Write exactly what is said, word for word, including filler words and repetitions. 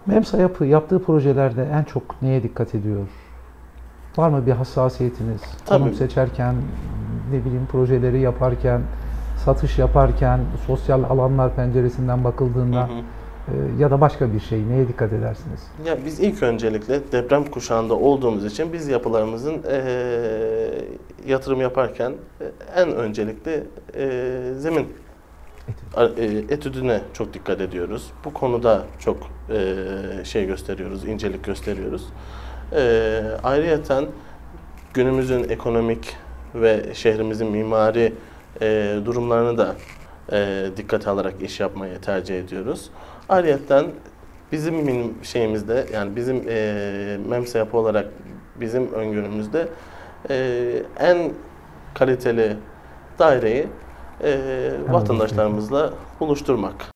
MEMSA yapı, yaptığı projelerde en çok neye dikkat ediyor? Var mı bir hassasiyetiniz? Tabii. Konum seçerken, ne bileyim projeleri yaparken, satış yaparken, sosyal alanlar penceresinden bakıldığında Hı hı. e, ya da başka bir şey neye dikkat edersiniz? Ya biz ilk öncelikle deprem kuşağında olduğumuz için biz yapılarımızın eee, yatırım yaparken e, en öncelikle eee, zemin e, etüdüne çok dikkat ediyoruz. Bu konuda çok eee, şey gösteriyoruz, incelik gösteriyoruz. Eee ayrıyeten günümüzün ekonomik ve şehrimizin mimari eee, durumlarını da eee dikkate alarak iş yapmayı tercih ediyoruz. Ayrıyeten bizim min- şeyimizde, yani bizim eee MEMSA yapı olarak bizim öngörümüzde eee, en kaliteli daireyi eee En vatandaşlarımızla buluşturmak.